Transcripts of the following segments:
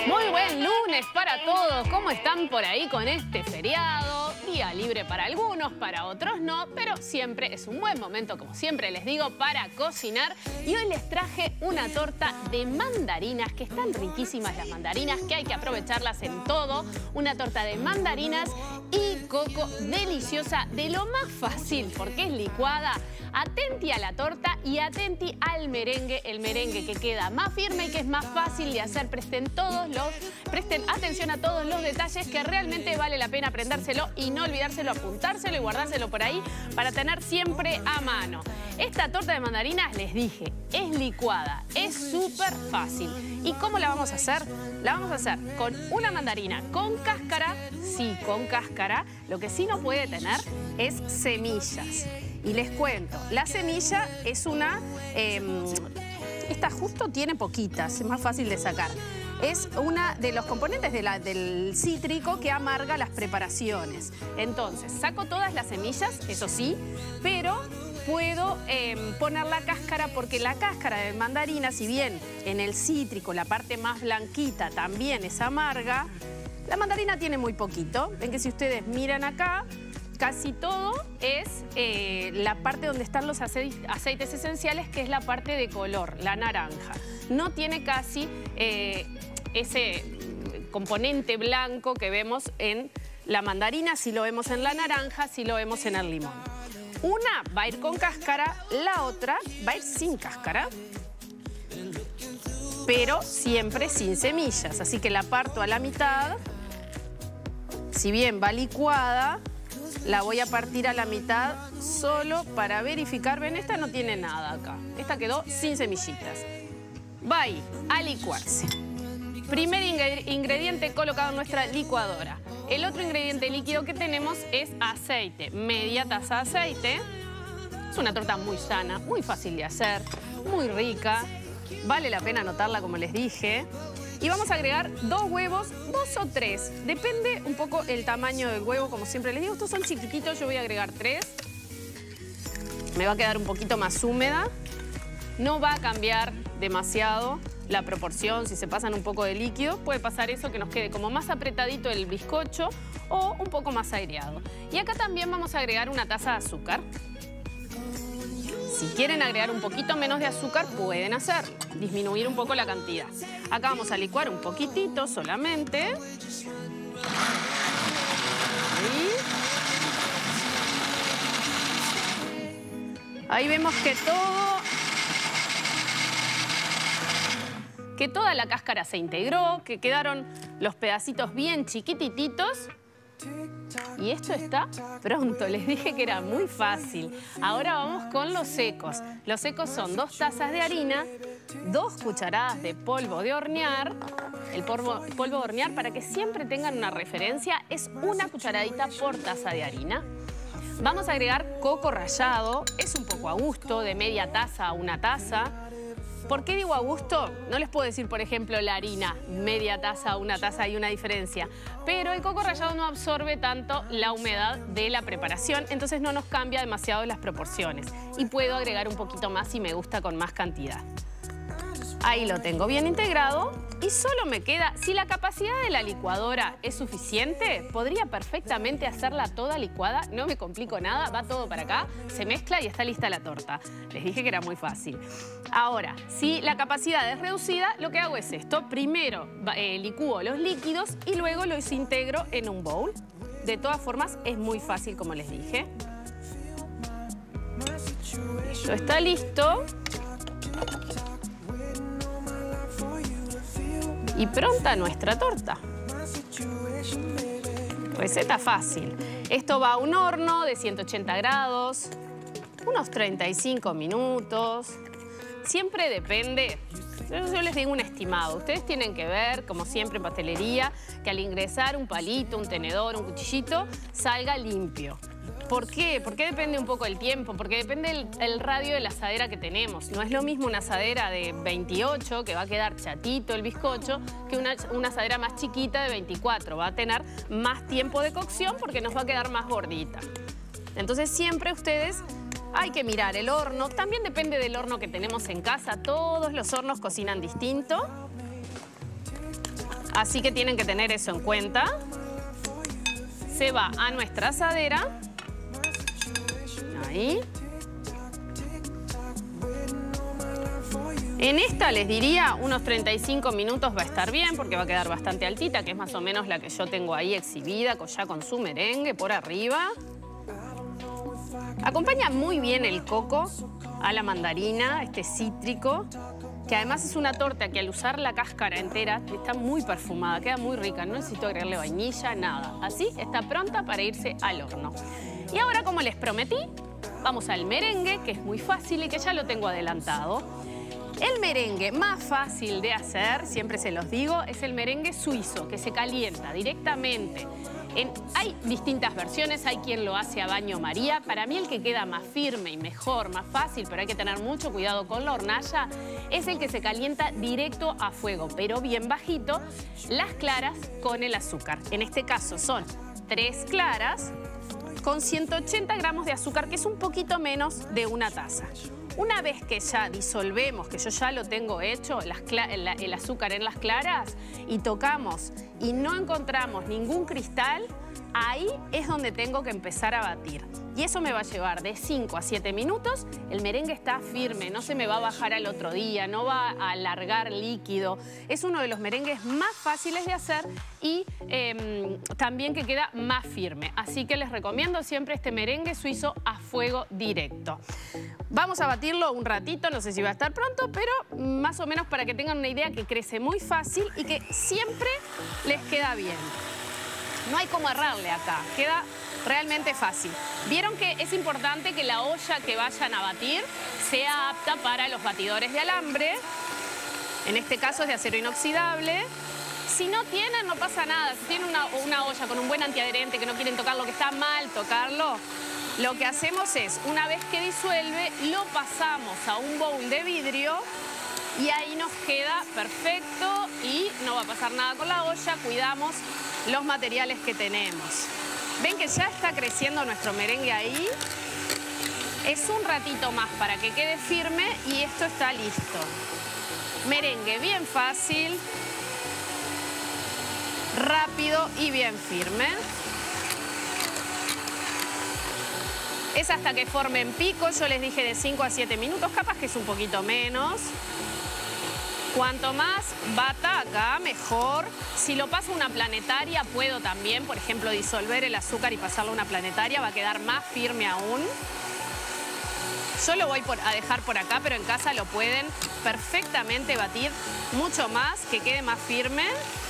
Muy buen lunes para todos. ¿Cómo están por ahí con este feriado? Día libre para algunos, para otros no, pero siempre es un buen momento, como siempre les digo, para cocinar. Y hoy les traje una torta de mandarinas, que están riquísimas las mandarinas, que hay que aprovecharlas en todo. Una torta de mandarinas y coco deliciosa, de lo más fácil, porque es licuada. Atenti a la torta y atenti al merengue, el merengue que queda más firme y que es más fácil de hacer. Presten atención a todos los detalles, que realmente vale la pena aprendérselo y no olvidárselo, apuntárselo y guardárselo por ahí para tener siempre a mano. Esta torta de mandarinas, les dije, es licuada, es súper fácil. ¿Y cómo la vamos a hacer? La vamos a hacer con una mandarina con cáscara, sí, con cáscara. Lo que sí no puede tener es semillas. Y les cuento, la semilla es una... esta justo tiene poquitas, es más fácil de sacar. Es una de los componentes del cítrico que amarga las preparaciones. Entonces, saco todas las semillas, eso sí, pero puedo poner la cáscara, porque la cáscara de mandarina, si bien en el cítrico la parte más blanquita también es amarga, la mandarina tiene muy poquito. Ven que si ustedes miran acá, casi todo es la parte donde están los aceites esenciales, que es la parte de color, la naranja. No tiene casi ese componente blanco que vemos en la mandarina, si lo vemos en la naranja, si lo vemos en el limón. Una va a ir con cáscara, la otra va a ir sin cáscara, pero siempre sin semillas. Así que la parto a la mitad. Si bien va licuada, la voy a partir a la mitad solo para verificar. Ven, esta no tiene nada acá. Esta quedó sin semillitas. Va ahí a licuarse. Primer ingrediente colocado en nuestra licuadora. El otro ingrediente líquido que tenemos es aceite. Media taza de aceite. Es una torta muy sana, muy fácil de hacer, muy rica. Vale la pena anotarla, como les dije. Y vamos a agregar 2 huevos, 2 o 3. Depende un poco el tamaño del huevo, como siempre les digo. Estos son chiquititos, yo voy a agregar 3. Me va a quedar un poquito más húmeda. No va a cambiar demasiado la proporción. Si se pasan un poco de líquido, puede pasar eso, que nos quede como más apretadito el bizcocho o un poco más aireado. Y acá también vamos a agregar una taza de azúcar. Si quieren agregar un poquito menos de azúcar, pueden hacerlo, disminuir un poco la cantidad. Acá vamos a licuar un poquitito solamente. Ahí vemos que toda la cáscara se integró, que quedaron los pedacitos bien chiquitititos. Y esto está pronto. Les dije que era muy fácil. Ahora vamos con los secos. Los secos son 2 tazas de harina, 2 cucharadas de polvo de hornear. El polvo de hornear, para que siempre tengan una referencia, es 1 cucharadita por taza de harina. Vamos a agregar coco rallado. Es un poco a gusto, de media taza a 1 taza. ¿Por qué digo a gusto? No les puedo decir, por ejemplo, la harina, media taza, 1 taza, hay una diferencia. Pero el coco rallado no absorbe tanto la humedad de la preparación, entonces no nos cambia demasiado las proporciones. Y puedo agregar un poquito más si me gusta, con más cantidad. Ahí lo tengo bien integrado y solo me queda, si la capacidad de la licuadora es suficiente, podría perfectamente hacerla toda licuada, no me complico nada, va todo para acá, se mezcla y está lista la torta. Les dije que era muy fácil. Ahora, si la capacidad es reducida, lo que hago es esto. Primero licúo los líquidos y luego los integro en un bowl. De todas formas, es muy fácil, como les dije. Esto está listo. Y pronta nuestra torta. Receta fácil. Esto va a un horno de 180 grados, unos 35 minutos. Siempre depende, yo les digo un estimado. Ustedes tienen que ver, como siempre en pastelería, que al ingresar un palito, un tenedor, un cuchillito, salga limpio. ¿Por qué? Porque depende un poco el tiempo, porque depende el radio de la asadera que tenemos. No es lo mismo una asadera de 28, que va a quedar chatito el bizcocho, que una asadera más chiquita de 24. Va a tener más tiempo de cocción porque nos va a quedar más gordita. Entonces siempre ustedes hay que mirar el horno. También depende del horno que tenemos en casa. Todos los hornos cocinan distinto. Así que tienen que tener eso en cuenta. Se va a nuestra asadera. Ahí. En esta les diría unos 35 minutos va a estar bien porque va a quedar bastante altita, que es más o menos la que yo tengo ahí exhibida, ya con su merengue por arriba. Acompaña muy bien el coco a la mandarina, este cítrico, que además es una torta que al usar la cáscara entera está muy perfumada, queda muy rica, no necesito agregarle vainilla, nada. Así está pronta para irse al horno. Y ahora, como les prometí, vamos al merengue, que es muy fácil y que ya lo tengo adelantado. El merengue más fácil de hacer, siempre se los digo, es el merengue suizo, que se calienta directamente. Hay distintas versiones, hay quien lo hace a baño María. Para mí el que queda más firme y mejor, más fácil, pero hay que tener mucho cuidado con la hornalla, es el que se calienta directo a fuego, pero bien bajito, las claras con el azúcar. En este caso son 3 claras con 180 gramos de azúcar, que es un poquito menos de una taza. Una vez que ya disolvemos, que yo ya lo tengo hecho, el azúcar en las claras, y tocamos y no encontramos ningún cristal, ahí es donde tengo que empezar a batir. Y eso me va a llevar de 5 a 7 minutos. El merengue está firme, no se me va a bajar al otro día, no va a alargar líquido. Es uno de los merengues más fáciles de hacer y también que queda más firme. Así que les recomiendo siempre este merengue suizo a fuego directo. Vamos a batirlo un ratito, no sé si va a estar pronto, pero más o menos para que tengan una idea que crece muy fácil y que siempre les queda bien. No hay como errarle acá, queda realmente fácil. Vieron que es importante que la olla que vayan a batir sea apta para los batidores de alambre. En este caso es de acero inoxidable. Si no tienen, no pasa nada. Si tienen una olla con un buen antiadherente, que no quieren tocar lo que está mal tocarlo, lo que hacemos es, una vez que disuelve, lo pasamos a un bowl de vidrio y ahí nos queda perfecto y no va a pasar nada con la olla. Cuidamos los materiales que tenemos. Ven que ya está creciendo nuestro merengue ahí. Es un ratito más para que quede firme y esto está listo. Merengue bien fácil, rápido y bien firme. Es hasta que formen pico, yo les dije de 5 a 7 minutos, capaz que es un poquito menos. Cuanto más bata acá, mejor. Si lo paso a una planetaria, puedo también, por ejemplo, disolver el azúcar y pasarlo a una planetaria, va a quedar más firme aún. Yo lo voy a dejar por acá, pero en casa lo pueden perfectamente batir mucho más, que quede más firme.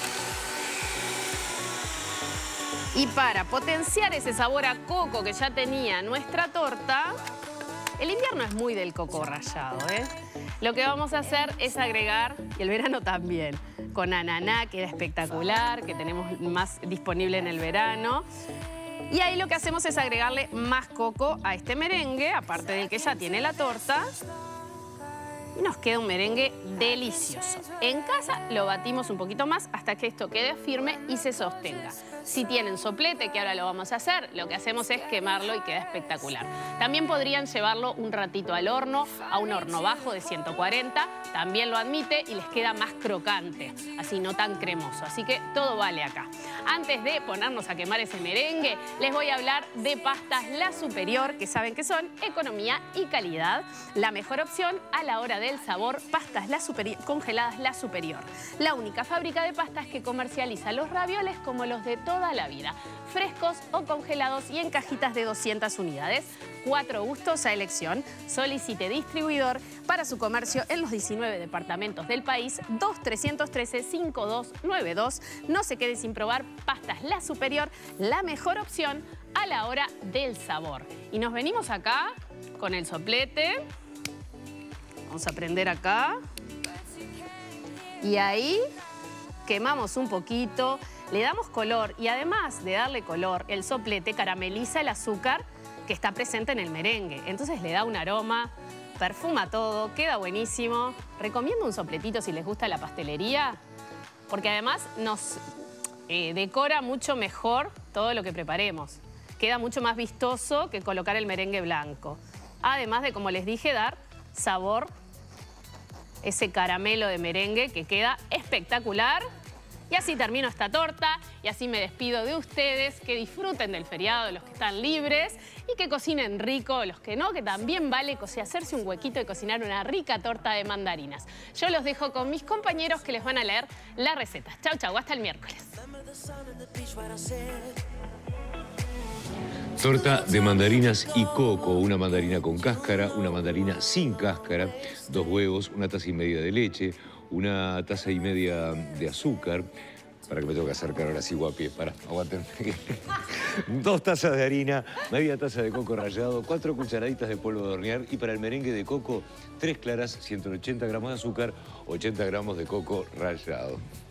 Y para potenciar ese sabor a coco que ya tenía nuestra torta, el invierno es muy del coco rallado, ¿eh? Lo que vamos a hacer es agregar, y el verano también, con ananá, queda espectacular, que tenemos más disponible en el verano. Y ahí lo que hacemos es agregarle más coco a este merengue, aparte del que ya tiene la torta. Y nos queda un merengue delicioso. En casa lo batimos un poquito más hasta que esto quede firme y se sostenga. Si tienen soplete, que ahora lo vamos a hacer, lo que hacemos es quemarlo y queda espectacular. También podrían llevarlo un ratito al horno, a un horno bajo de 140, también lo admite y les queda más crocante, así no tan cremoso. Así que todo vale acá. Antes de ponernos a quemar ese merengue, les voy a hablar de pastas La Superior, que saben que son economía y calidad. La mejor opción a la hora del sabor, pastas La Superior, congeladas La Superior. La única fábrica de pastas que comercializa los ravioles como los de toda la vida, frescos o congelados y en cajitas de 200 unidades. 4 gustos a elección. Solicite distribuidor para su comercio en los 19 departamentos del país. 2-313-5292. No se quede sin probar pastas La Superior, la mejor opción a la hora del sabor. Y nos venimos acá con el soplete. Vamos a prender acá. Y ahí quemamos un poquito, le damos color y además de darle color, el soplete carameliza el azúcar que está presente en el merengue. Entonces le da un aroma, perfuma todo, queda buenísimo. Recomiendo un sopletito si les gusta la pastelería, porque además nos decora mucho mejor todo lo que preparemos. Queda mucho más vistoso que colocar el merengue blanco. Además de, como les dije, dar sabor, ese caramelo de merengue que queda espectacular. Y así termino esta torta y así me despido de ustedes. Que disfruten del feriado los que están libres y que cocinen rico los que no, que también vale hacerse un huequito y cocinar una rica torta de mandarinas. Yo los dejo con mis compañeros que les van a leer las recetas. Chau, chau, hasta el miércoles. Torta de mandarinas y coco, una mandarina con cáscara, una mandarina sin cáscara, 2 huevos, 1 taza y media de leche, 1 taza y media de azúcar. Para que me tengo que acercar ahora sí, guapi, para, aguanten. 2 tazas de harina, media taza de coco rallado, 4 cucharaditas de polvo de hornear y para el merengue de coco, 3 claras, 180 gramos de azúcar, 80 gramos de coco rallado.